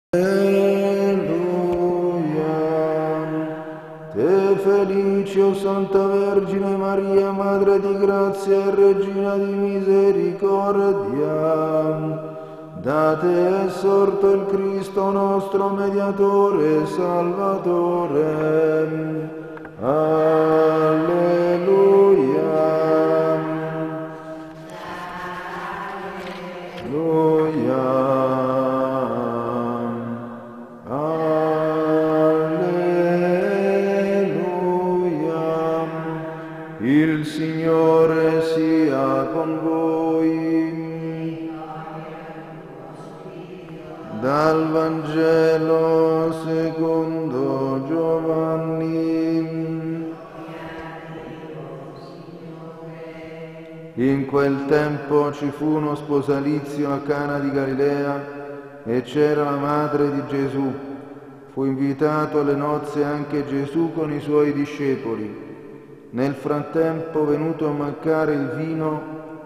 Te felice, o Santa Vergine Maria, Madre di grazia e Regina di misericordia, da te è sorto il Cristo nostro Mediatore e Salvatore. Alleluia. Alleluia. Il Signore sia con voi. Dal Vangelo secondo Giovanni. In quel tempo ci fu uno sposalizio a Cana di Galilea e c'era la madre di Gesù. Fu invitato alle nozze anche Gesù con i suoi discepoli. Nel frattempo, venuto a mancare il vino,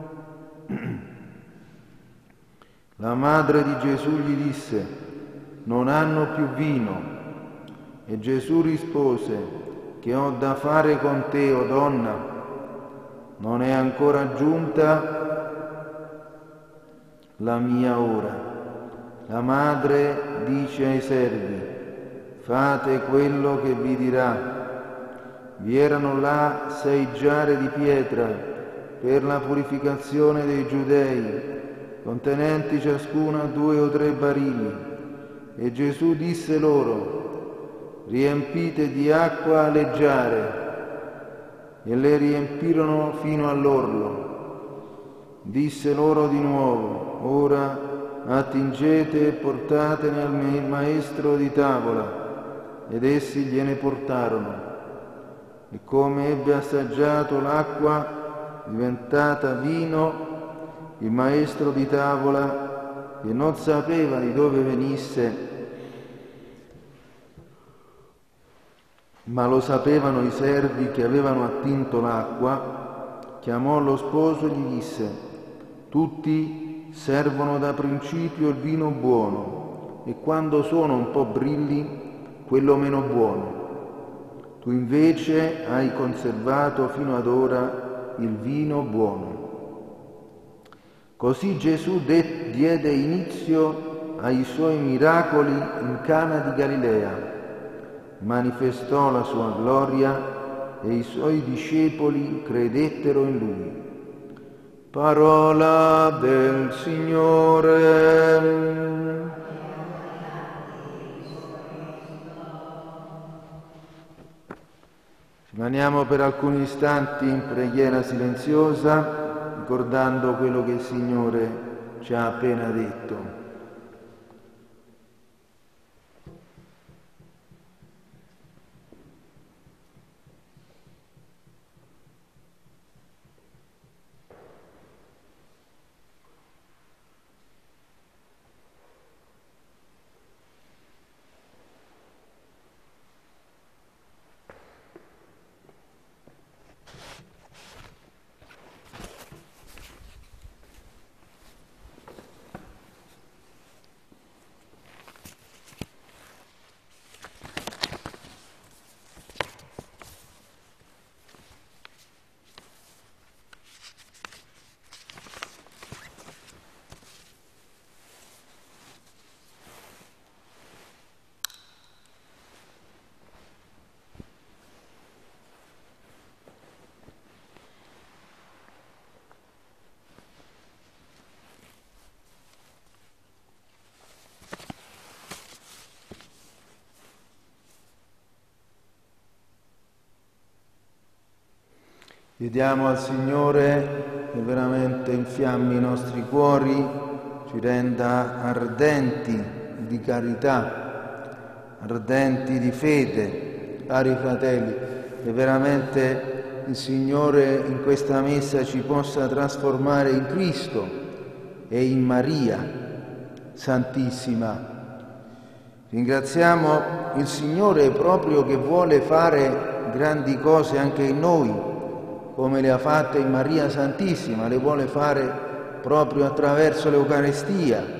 la madre di Gesù gli disse: non hanno più vino. E Gesù rispose: che ho da fare con te, o donna? Non è ancora giunta la mia ora. La madre dice ai servi: fate quello che vi dirà. Vi erano là 6 giare di pietra per la purificazione dei Giudei, contenenti ciascuna 2 o 3 barili. E Gesù disse loro: riempite di acqua le giare. E le riempirono fino all'orlo. Disse loro di nuovo: ora attingete e portatene al maestro di tavola. Ed essi gliene portarono. E come ebbe assaggiato l'acqua diventata vino, il maestro di tavola, che non sapeva di dove venisse, ma lo sapevano i servi che avevano attinto l'acqua, chiamò lo sposo e gli disse: tutti servono da principio il vino buono, e quando sono un po' brilli, quello meno buono. Tu invece hai conservato fino ad ora il vino buono. Così Gesù diede inizio ai suoi miracoli in Cana di Galilea, manifestò la sua gloria e i suoi discepoli credettero in lui. Parola del Signore. Rimaniamo per alcuni istanti in preghiera silenziosa, ricordando quello che il Signore ci ha appena detto. Chiediamo al Signore che veramente infiammi i nostri cuori, ci renda ardenti di carità, ardenti di fede, cari fratelli, che veramente il Signore in questa messa ci possa trasformare in Cristo e in Maria Santissima. Ringraziamo il Signore proprio che vuole fare grandi cose anche in noi, come le ha fatte in Maria Santissima, le vuole fare proprio attraverso l'Eucaristia.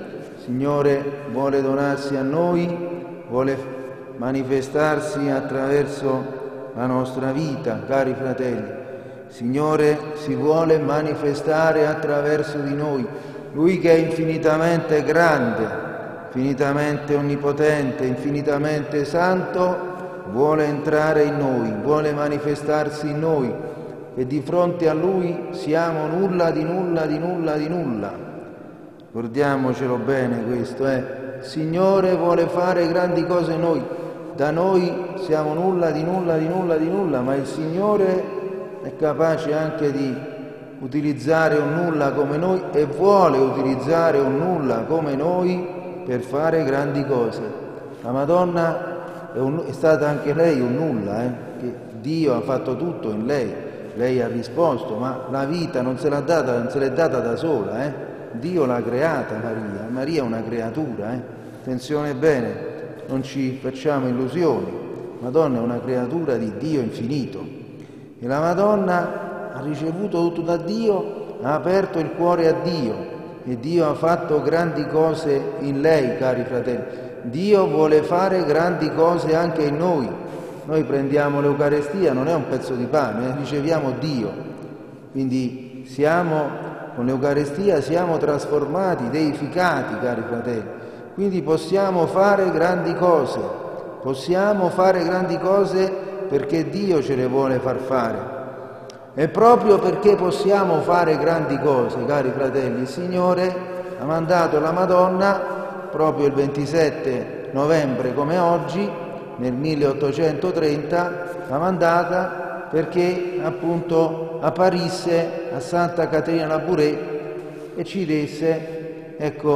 Signore vuole donarsi a noi, vuole manifestarsi attraverso la nostra vita, cari fratelli. Signore si vuole manifestare attraverso di noi. Lui che è infinitamente grande, infinitamente onnipotente, infinitamente santo, vuole entrare in noi, vuole manifestarsi in noi, e di fronte a Lui siamo nulla di nulla di nulla di nulla. Ricordiamocelo bene questo, Il Signore vuole fare grandi cose in noi, da noi siamo nulla di nulla di nulla di nulla, ma il Signore è capace anche di utilizzare un nulla come noi e vuole utilizzare un nulla come noi per fare grandi cose. La Madonna è stata anche lei un nulla, che Dio ha fatto tutto in lei ha risposto, ma la vita non se l'è data da sola, Dio l'ha creata Maria è una creatura, attenzione bene, non ci facciamo illusioni, Madonna è una creatura di Dio infinito e la Madonna ha ricevuto tutto da Dio, ha aperto il cuore a Dio e Dio ha fatto grandi cose in lei, cari fratelli. Dio vuole fare grandi cose anche in noi. Noi prendiamo l'Eucarestia, non è un pezzo di pane, riceviamo Dio. Quindi con l'Eucarestia siamo trasformati, deificati, cari fratelli. Quindi possiamo fare grandi cose perché Dio ce le vuole far fare. E proprio perché possiamo fare grandi cose, cari fratelli, il Signore ha mandato la Madonna proprio il 27 novembre come oggi, nel 1830, l'ha mandata perché appunto apparisse a Santa Caterina Labouré e ci desse,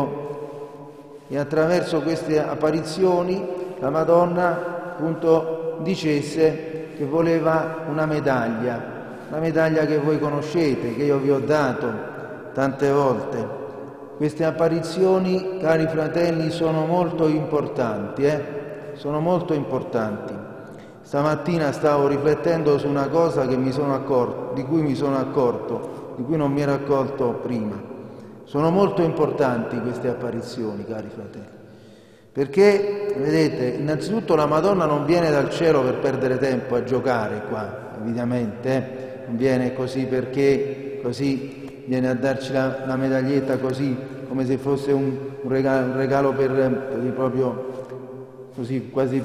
e attraverso queste apparizioni la Madonna appunto dicesse che voleva una medaglia che voi conoscete, che io vi ho dato tante volte. Queste apparizioni, cari fratelli, sono molto importanti, sono molto importanti. Stamattina stavo riflettendo su una cosa di cui mi sono accorto, di cui non mi ero accorto prima. Sono molto importanti queste apparizioni, cari fratelli, perché, vedete, innanzitutto la Madonna non viene dal cielo per perdere tempo a giocare qua, evidentemente, non viene così perché così viene a darci la medaglietta così, come se fosse un regalo proprio così, quasi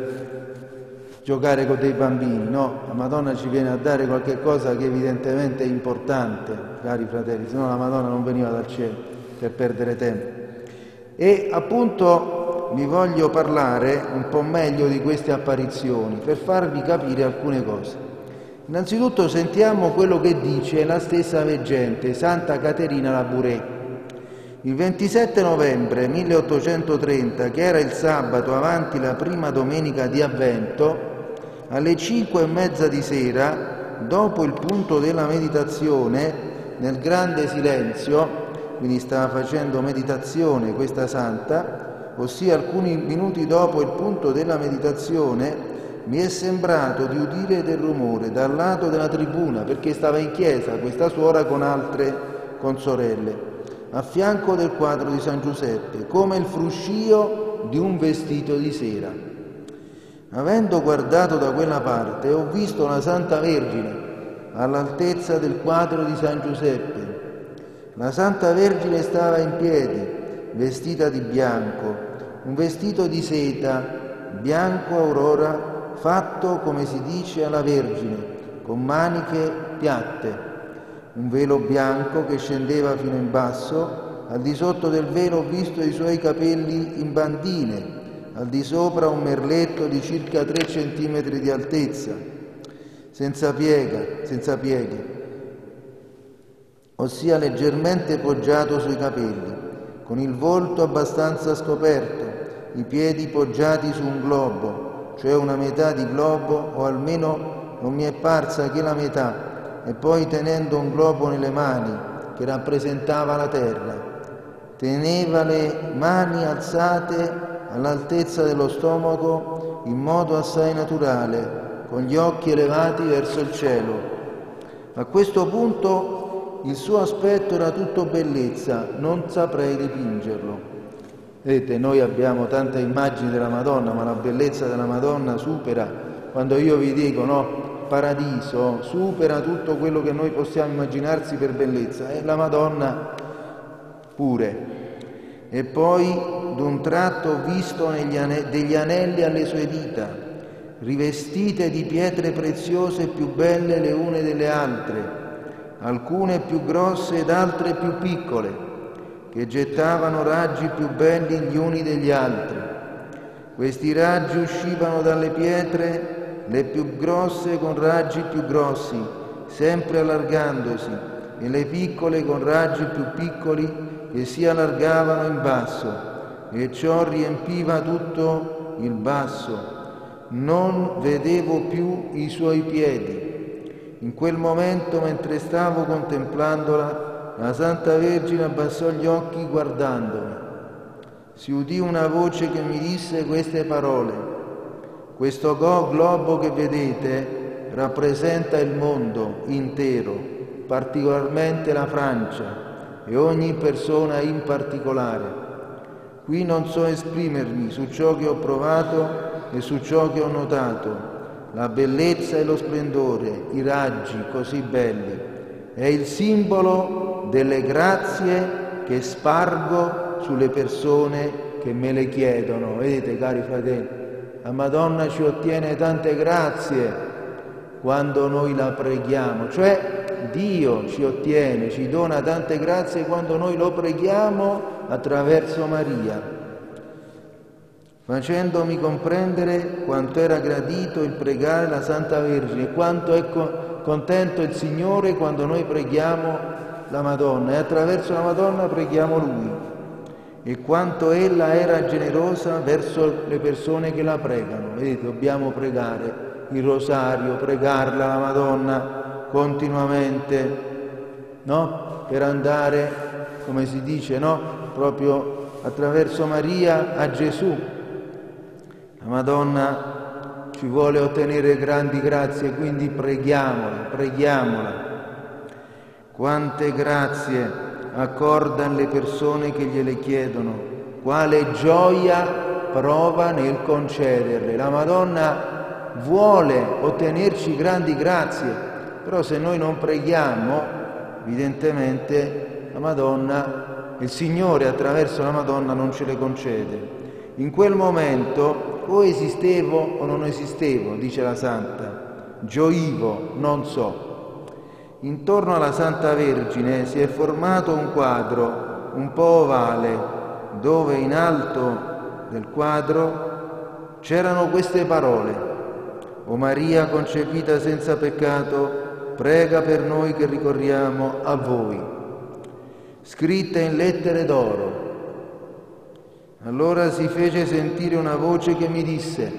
per giocare con dei bambini. No, la Madonna ci viene a dare qualche cosa che evidentemente è importante, cari fratelli, se no la Madonna non veniva dal cielo per perdere tempo. E appunto vi voglio parlare un po' meglio di queste apparizioni per farvi capire alcune cose. Innanzitutto sentiamo quello che dice la stessa veggente, Santa Caterina Labouré. Il 27 novembre 1830, che era il sabato avanti la prima domenica di Avvento, alle 5:30 di sera, dopo il punto della meditazione, nel grande silenzio, quindi stava facendo meditazione questa santa, ossia alcuni minuti dopo il punto della meditazione, mi è sembrato di udire del rumore dal lato della tribuna, perché stava in chiesa questa suora con altre consorelle, a fianco del quadro di San Giuseppe, come il fruscio di un vestito di sera. Avendo guardato da quella parte, ho visto la Santa Vergine all'altezza del quadro di San Giuseppe. La Santa Vergine stava in piedi, vestita di bianco, un vestito di seta, bianco aurora, fatto come si dice alla Vergine, con maniche piatte, un velo bianco che scendeva fino in basso, al di sotto del velo ho visto i suoi capelli in bandine, al di sopra un merletto di circa 3 centimetri di altezza, senza pieghe, ossia leggermente poggiato sui capelli, con il volto abbastanza scoperto, i piedi poggiati su un globo, cioè una metà di globo, o almeno non mi è parsa che la metà, e poi tenendo un globo nelle mani che rappresentava la terra. Teneva le mani alzate all'altezza dello stomaco in modo assai naturale, con gli occhi elevati verso il cielo. A questo punto il suo aspetto era tutto bellezza, non saprei dipingerlo. Vedete, noi abbiamo tante immagini della Madonna, ma la bellezza della Madonna supera, quando io vi dico, no, paradiso, supera tutto quello che noi possiamo immaginarsi per bellezza, e la Madonna pure. E poi d'un tratto ho visto degli anelli alle sue dita, rivestite di pietre preziose più belle le une delle altre, alcune più grosse ed altre più piccole, che gettavano raggi più belli gli uni degli altri. Questi raggi uscivano dalle pietre, le più grosse con raggi più grossi, sempre allargandosi, e le piccole con raggi più piccoli che si allargavano in basso, e ciò riempiva tutto il basso. Non vedevo più i suoi piedi. In quel momento, mentre stavo contemplandola, la Santa Vergine abbassò gli occhi guardandomi. Si udì una voce che mi disse queste parole: questo globo che vedete rappresenta il mondo intero, particolarmente la Francia e ogni persona in particolare. Qui non so esprimermi su ciò che ho provato e su ciò che ho notato, la bellezza e lo splendore, i raggi così belli. È il simbolo delle grazie che spargo sulle persone che me le chiedono. Vedete, cari fratelli, la Madonna ci ottiene tante grazie quando noi la preghiamo, cioè Dio ci ottiene, ci dona tante grazie quando noi lo preghiamo attraverso Maria, facendomi comprendere quanto era gradito il pregare la Santa Vergine, quanto è contento il Signore quando noi preghiamo la Madonna, e attraverso la Madonna preghiamo Lui, e quanto ella era generosa verso le persone che la pregano. Vedete, dobbiamo pregare il rosario, pregarla la Madonna continuamente, no? Per andare, come si dice, no? Proprio attraverso Maria a Gesù. La Madonna ci vuole ottenere grandi grazie, quindi preghiamola, preghiamola. Quante grazie accorda alle persone che gliele chiedono, quale gioia prova nel concederle. La Madonna vuole ottenerci grandi grazie, però se noi non preghiamo, evidentemente la Madonna, il Signore attraverso la Madonna non ce le concede. In quel momento o esistevo o non esistevo, dice la Santa, gioivo, non so. Intorno alla Santa Vergine si è formato un quadro un po' ovale, dove in alto del quadro c'erano queste parole: O Maria concepita senza peccato, prega per noi che ricorriamo a voi. Scritte in lettere d'oro. Allora si fece sentire una voce che mi disse: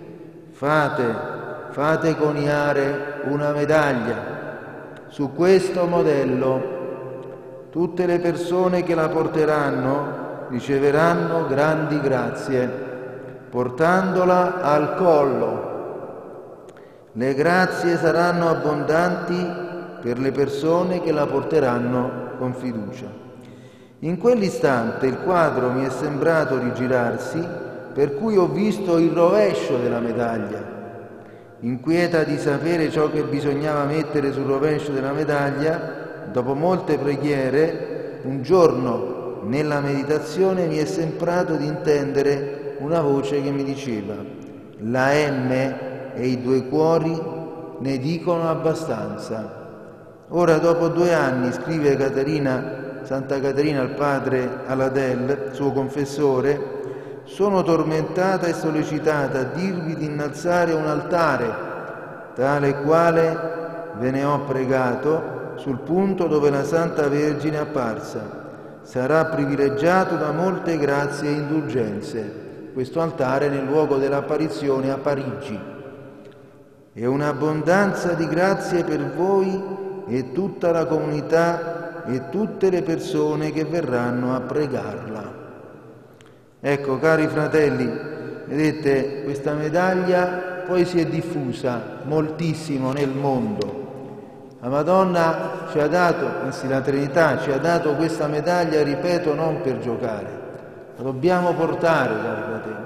fate coniare una medaglia. Su questo modello tutte le persone che la porteranno riceveranno grandi grazie, portandola al collo. Le grazie saranno abbondanti per le persone che la porteranno con fiducia. In quell'istante il quadro mi è sembrato rigirarsi, per cui ho visto il rovescio della medaglia. Inquieta di sapere ciò che bisognava mettere sul rovescio della medaglia, dopo molte preghiere, un giorno nella meditazione mi è sembrato di intendere una voce che mi diceva: la M e i 2 cuori ne dicono abbastanza. Ora, dopo 2 anni, scrive Santa Caterina al padre Aladel, suo confessore, sono tormentata e sollecitata a dirvi di innalzare un altare, tale quale ve ne ho pregato, sul punto dove la Santa Vergine è apparsa. Sarà privilegiato da molte grazie e indulgenze. Questo altare nel luogo dell'apparizione a Parigi. E un'abbondanza di grazie per voi e tutta la comunità e tutte le persone che verranno a pregarla. Ecco, cari fratelli, vedete, questa medaglia poi si è diffusa moltissimo nel mondo. La Madonna ci ha dato, anzi la Trinità ci ha dato questa medaglia, ripeto, non per giocare. la dobbiamo portare, cari fratelli.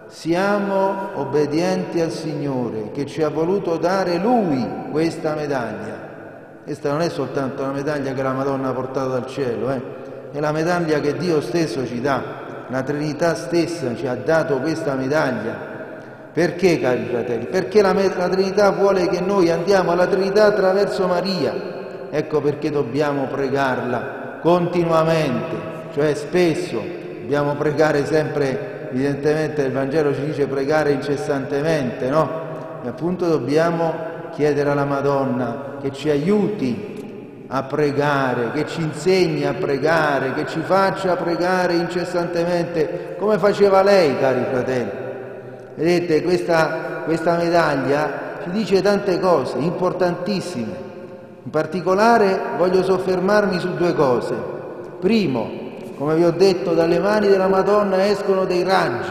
Siamo obbedienti al Signore che ci ha voluto dare Lui questa medaglia. Questa non è soltanto una medaglia che la Madonna ha portato dal cielo, è la medaglia che Dio stesso ci dà. La Trinità stessa ci ha dato questa medaglia. Perché, cari fratelli? Perché la Trinità vuole che noi andiamo alla Trinità attraverso Maria. Ecco perché dobbiamo pregarla continuamente, cioè spesso. Dobbiamo pregare sempre, evidentemente il Vangelo ci dice pregare incessantemente, no? E appunto dobbiamo chiedere alla Madonna che ci aiuti a pregare, che ci insegni a pregare, che ci faccia pregare incessantemente, come faceva lei, cari fratelli. Vedete, questa medaglia ci dice tante cose importantissime. In particolare voglio soffermarmi su due cose. Primo, come vi ho detto, dalle mani della Madonna escono dei raggi.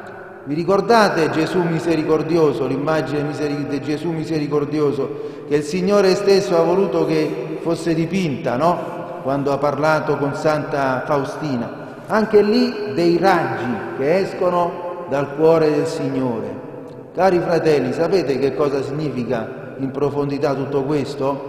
Vi ricordate Gesù misericordioso, l'immagine di Gesù misericordioso che il Signore stesso ha voluto che fosse dipinta, no? Quando ha parlato con Santa Faustina. Anche lì dei raggi che escono dal cuore del Signore. Cari fratelli, sapete che cosa significa in profondità tutto questo?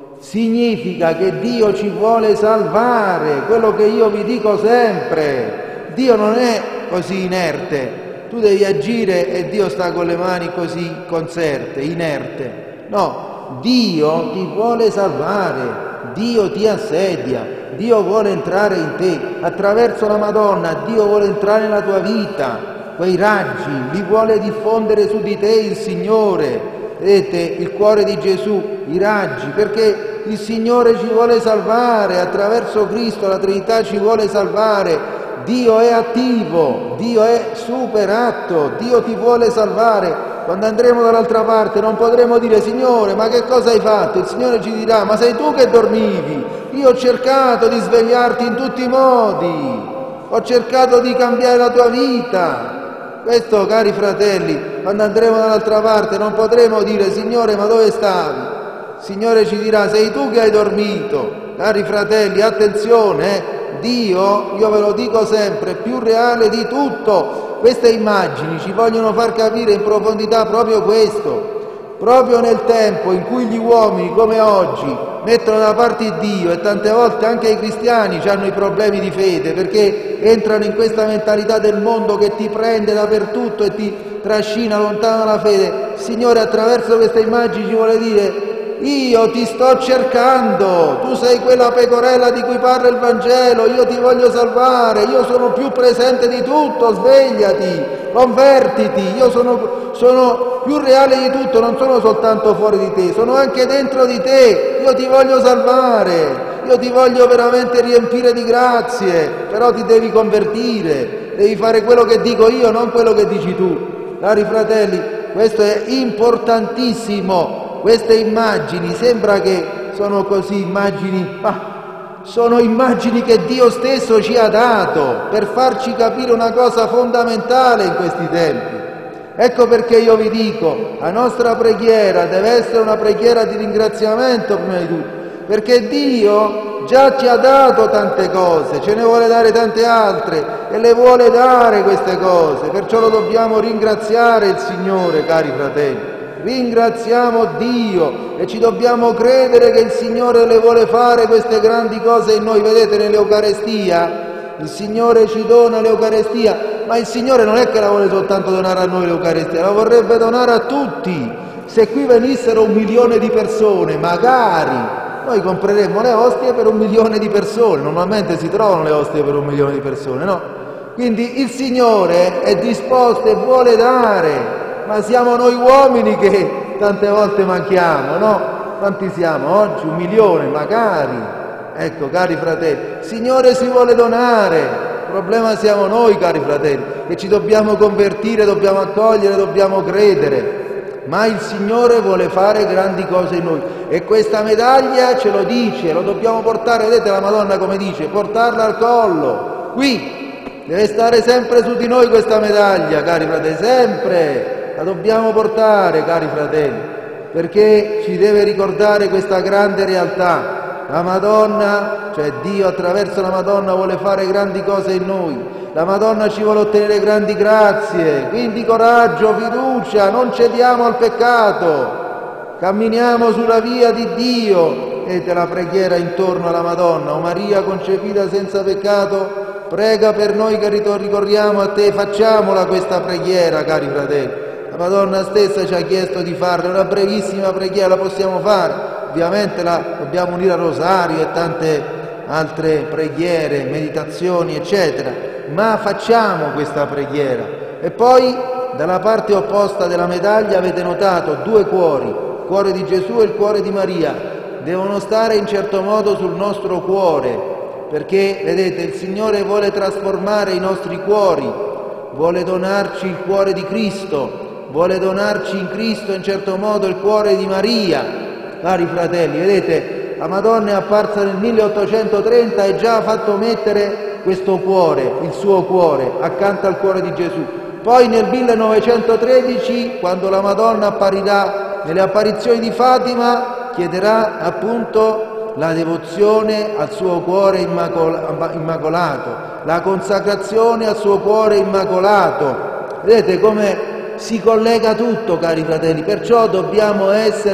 Significa che Dio ci vuole salvare, quello che io vi dico sempre. Dio non è così inerte, tu devi agire e Dio sta con le mani così conserte, inerte. No, Dio ti vuole salvare, Dio ti assedia, Dio vuole entrare in te, attraverso la Madonna Dio vuole entrare nella tua vita. Quei raggi li vuole diffondere su di te il Signore. Vedete, il cuore di Gesù, i raggi, perché il Signore ci vuole salvare, attraverso Cristo la Trinità ci vuole salvare. Dio è attivo, Dio è superatto, Dio ti vuole salvare. Quando andremo dall'altra parte non potremo dire Signore, ma che cosa hai fatto? Il Signore ci dirà, ma sei tu che dormivi? Io ho cercato di svegliarti in tutti i modi, ho cercato di cambiare la tua vita. Questo, cari fratelli, quando andremo dall'altra parte non potremo dire Signore, ma dove stavi? Il Signore ci dirà, sei tu che hai dormito. Cari fratelli, attenzione, Dio, io ve lo dico sempre, è più reale di tutto. Queste immagini ci vogliono far capire in profondità proprio questo. Proprio nel tempo in cui gli uomini, come oggi, mettono da parte Dio, e tante volte anche i cristiani hanno i problemi di fede, perché entrano in questa mentalità del mondo che ti prende dappertutto e ti trascina lontano dalla fede. Il Signore attraverso queste immagini ci vuole dire: io ti sto cercando, tu sei quella pecorella di cui parla il Vangelo, io ti voglio salvare, io sono più presente di tutto, svegliati, convertiti, io sono più reale di tutto, non sono soltanto fuori di te, sono anche dentro di te, io ti voglio salvare, io ti voglio veramente riempire di grazie, però ti devi convertire, devi fare quello che dico io, non quello che dici tu. Cari fratelli, questo è importantissimo. Queste immagini, sembra che sono così immagini, ma sono immagini che Dio stesso ci ha dato per farci capire una cosa fondamentale in questi tempi. Ecco perché io vi dico, la nostra preghiera deve essere una preghiera di ringraziamento prima di tutto, perché Dio già ci ha dato tante cose, ce ne vuole dare tante altre e le vuole dare queste cose, perciò lo dobbiamo ringraziare il Signore, cari fratelli. Ringraziamo Dio e ci dobbiamo credere che il Signore le vuole fare queste grandi cose in noi. Vedete, nell'Eucarestia il Signore ci dona l'Eucarestia, ma il Signore non è che la vuole soltanto donare a noi l'Eucarestia, la vorrebbe donare a tutti. Se qui venissero 1 milione di persone, magari noi compreremmo le ostie per 1 milione di persone. Normalmente si trovano le ostie per 1 milione di persone, no? Quindi il Signore è disposto e vuole dare. Ma siamo noi uomini che tante volte manchiamo, no? Quanti siamo oggi? 1 milione, magari. Ecco, cari fratelli, il Signore si vuole donare. Il problema siamo noi, cari fratelli, che ci dobbiamo convertire, dobbiamo accogliere, dobbiamo credere. Ma il Signore vuole fare grandi cose in noi. E questa medaglia ce lo dice, lo dobbiamo portare, vedete la Madonna come dice, portarla al collo. Qui deve stare sempre su di noi questa medaglia, cari fratelli, sempre. La dobbiamo portare, cari fratelli, perché ci deve ricordare questa grande realtà, La Madonna, cioè Dio attraverso la Madonna vuole fare grandi cose in noi. La Madonna ci vuole ottenere grandi grazie. Quindi coraggio, fiducia, non cediamo al peccato. Camminiamo sulla via di Dio. Vedete la preghiera intorno alla Madonna. O Maria concepita senza peccato, prega per noi che ricorriamo a te. Facciamola questa preghiera, cari fratelli. La Madonna stessa ci ha chiesto di farla, una brevissima preghiera, la possiamo fare. Ovviamente la dobbiamo unire al rosario e tante altre preghiere, meditazioni, eccetera. Ma facciamo questa preghiera. E poi, dalla parte opposta della medaglia, avete notato due cuori, il cuore di Gesù e il cuore di Maria. Devono stare in certo modo sul nostro cuore, perché, vedete, il Signore vuole trasformare i nostri cuori, vuole donarci il cuore di Cristo, vuole donarci in Cristo in certo modo il cuore di Maria. Cari fratelli, vedete, la Madonna è apparsa nel 1830 e già ha fatto mettere questo cuore, il suo cuore, accanto al cuore di Gesù. Poi nel 1913, quando la Madonna apparirà nelle apparizioni di Fatima, chiederà appunto la devozione al suo cuore immacolato, la consacrazione al suo cuore immacolato. Vedete come si collega tutto, cari fratelli, perciò dobbiamo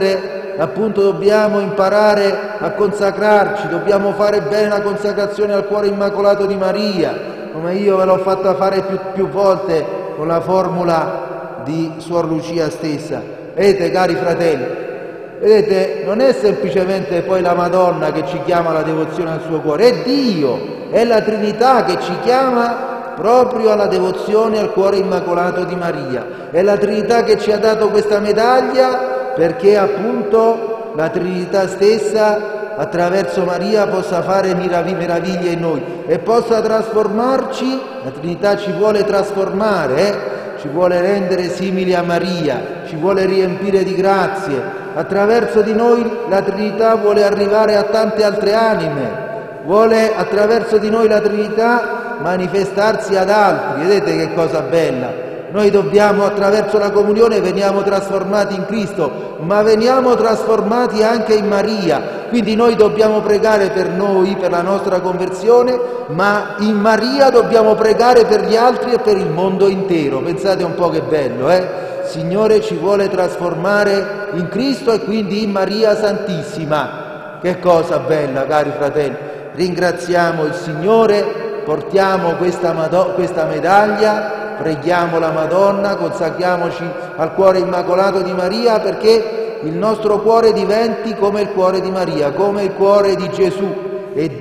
dobbiamo imparare a consacrarci, dobbiamo fare bene la consacrazione al cuore immacolato di Maria, come io ve l'ho fatta fare più volte con la formula di Suor Lucia stessa. Vedete, cari fratelli, vedete, non è semplicemente poi la Madonna che ci chiama alla devozione al suo cuore, è Dio, è la Trinità che ci chiama proprio alla devozione al cuore immacolato di Maria. È la Trinità che ci ha dato questa medaglia perché appunto la Trinità stessa attraverso Maria possa fare meraviglie in noi e possa trasformarci. La Trinità ci vuole trasformare, ci vuole rendere simili a Maria, ci vuole riempire di grazie. Attraverso di noi la Trinità vuole arrivare a tante altre anime, vuole attraverso di noi la Trinità manifestarsi ad altri. Vedete che cosa bella? Noi dobbiamo, attraverso la comunione, veniamo trasformati in Cristo, ma veniamo trasformati anche in Maria. Quindi noi dobbiamo pregare per noi, per la nostra conversione, ma in Maria dobbiamo pregare per gli altri e per il mondo intero. Pensate un po' che bello, eh? Il Signore ci vuole trasformare in Cristo e quindi in Maria Santissima. Che cosa bella, cari fratelli. Ringraziamo il Signore, portiamo questa medaglia, preghiamo la Madonna, consacriamoci al cuore immacolato di Maria perché il nostro cuore diventi come il cuore di Maria, come il cuore di Gesù, e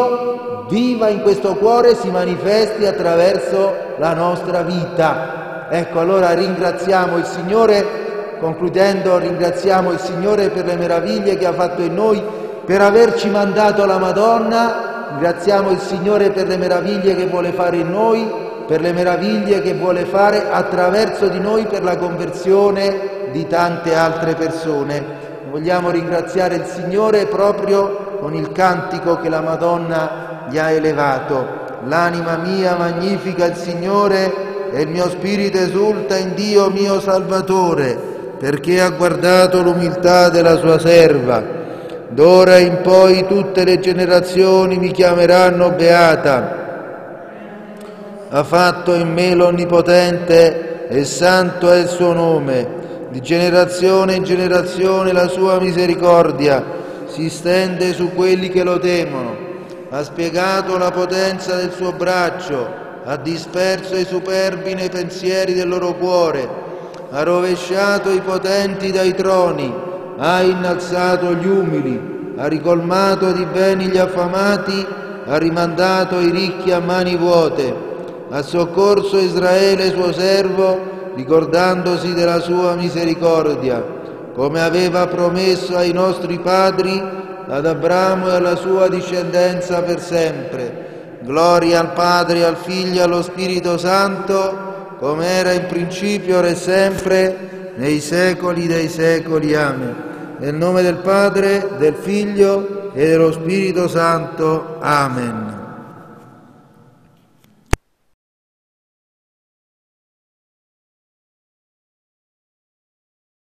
Dio viva in questo cuore e si manifesti attraverso la nostra vita. Ecco, allora ringraziamo il Signore, concludendo ringraziamo il Signore per le meraviglie che ha fatto in noi, per averci mandato la Madonna, ringraziamo il Signore per le meraviglie che vuole fare in noi, per le meraviglie che vuole fare attraverso di noi per la conversione di tante altre persone. Vogliamo ringraziare il Signore proprio con il cantico che la Madonna gli ha elevato. L'anima mia magnifica il Signore e il mio spirito esulta in Dio mio Salvatore, perché ha guardato l'umiltà della sua serva. D'ora in poi tutte le generazioni mi chiameranno beata. Ha fatto in me l'Onnipotente e santo è il suo nome. Di generazione in generazione la sua misericordia si stende su quelli che lo temono. Ha spiegato la potenza del suo braccio, ha disperso i superbi nei pensieri del loro cuore, ha rovesciato i potenti dai troni, ha innalzato gli umili, ha ricolmato di beni gli affamati, ha rimandato i ricchi a mani vuote. Ha soccorso Israele suo servo, ricordandosi della sua misericordia, come aveva promesso ai nostri padri, ad Abramo e alla sua discendenza per sempre. Gloria al Padre, al Figlio e allo Spirito Santo, come era in principio, ora e sempre, nei secoli dei secoli. Amen. Nel nome del Padre, del Figlio e dello Spirito Santo. Amen.